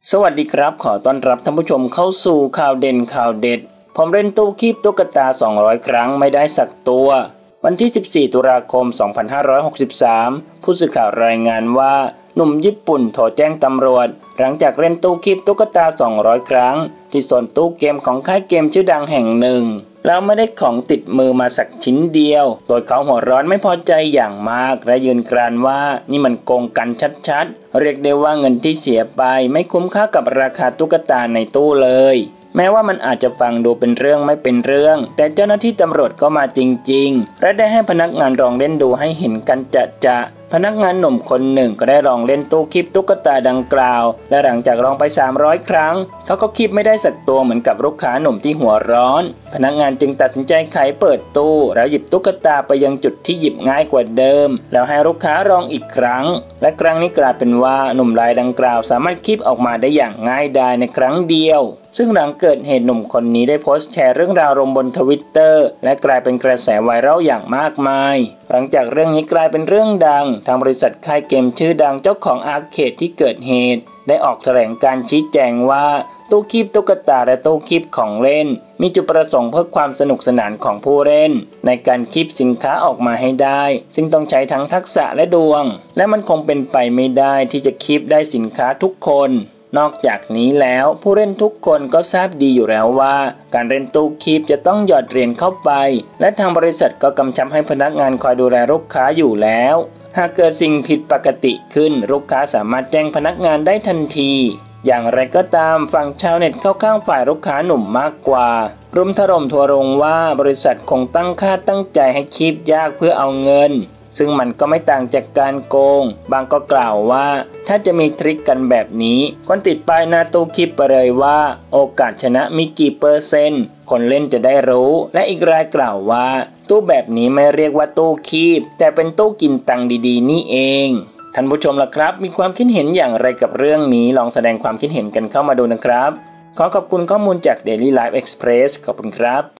สวัสดีครับขอต้อนรับท่านผู้ชมเข้าสู่ข่าวเด่นข่าวเด็ดผมเล่นตู้คีบตุ๊กตา200ครั้งไม่ได้สักตัววันที่14ตุลาคม2563ผู้สื่อข่าวรายงานว่าหนุ่มญี่ปุ่นโทรแจ้งตำรวจหลังจากเล่นตู้คีบตุ๊กตา200ครั้งที่โซนตู้เกมของค่ายเกมชื่อดังแห่งหนึ่งแล้วไม่ได้ของติดมือมาสักชิ้นเดียวโดยเขาหัวร้อนไม่พอใจอย่างมากและยืนกรานว่านี่มันโกงกันชัดๆเรียกได้ว่าเงินที่เสียไปไม่คุ้มค่ากับราคาตุ๊กตาในตู้เลยแม้ว่ามันอาจจะฟังดูเป็นเรื่องไม่เป็นเรื่องแต่เจ้าหน้าที่ตำรวจก็มาจริงๆและได้ให้พนักงานลองเล่นดูให้เห็นกันจะพนักงานหนุ่มคนหนึ่งก็ได้ลองเล่นตู้คีบตุ๊กตาดังกล่าวและหลังจากลองไป300ครั้งเขาก็คีบไม่ได้สักตัวเหมือนกับลูกค้าหนุ่มที่หัวร้อนพนักงานจึงตัดสินใจไขเปิดตู้แล้วหยิบตุ๊กตาไปยังจุดที่หยิบง่ายกว่าเดิมแล้วให้ลูกค้าลองอีกครั้งและครั้งนี้กลายเป็นว่าหนุ่มรายดังกล่าวสามารถคีบออกมาได้อย่างง่ายดายในครั้งเดียวซึ่งหลังเกิดเหตุหนุ่มคนนี้ได้โพสต์แชร์เรื่องราวลงบน Twitter และกลายเป็นกระแสไวรัลอย่างมากมายหลังจากเรื่องนี้กลายเป็นเรื่องดังทางบริษัทค่ายเกมชื่อดังเจ้าของอาร์เคดที่เกิดเหตุได้ออกแถลงการชี้แจงว่าตู้คีบตุ๊กตาและตู้คีบของเล่นมีจุดประสงค์เพื่อความสนุกสนานของผู้เล่นในการคีบสินค้าออกมาให้ได้ซึ่งต้องใช้ทั้งทักษะและดวงและมันคงเป็นไปไม่ได้ที่จะคีบได้สินค้าทุกคนนอกจากนี้แล้วผู้เล่นทุกคนก็ทราบดีอยู่แล้วว่าการเล่นตู้คีบจะต้องหยอดเหรียญเข้าไปและทางบริษัทก็กำชับให้พนักงานคอยดูแลลูกค้าอยู่แล้วหากเกิดสิ่งผิดปกติขึ้นลูกค้าสามารถแจ้งพนักงานได้ทันทีอย่างไรก็ตามฝั่งชาวเน็ตเข้าข้างฝ่ายลูกค้าหนุ่มมากกว่ารุมถล่มทัวร์ลงว่าบริษัทคงตั้งค่าตั้งใจให้คีบยากเพื่อเอาเงินซึ่งมันก็ไม่ต่างจากการโกงบางก็กล่าวว่าถ้าจะมีทริคกันแบบนี้คนติดป้ายหน้าตู้คีบไปเลยว่าโอกาสชนะมีกี่เปอร์เซ็นต์คนเล่นจะได้รู้และอีกรายกล่าวว่าตู้แบบนี้ไม่เรียกว่าตู้คีบแต่เป็นตู้กินตังค์ดีๆนี่เองท่านผู้ชมล่ะครับมีความคิดเห็นอย่างไรกับเรื่องนี้ลองแสดงความคิดเห็นกันเข้ามาดูนะครับขอขอบคุณข้อมูลจาก Daily Life Express ขอบคุณครับ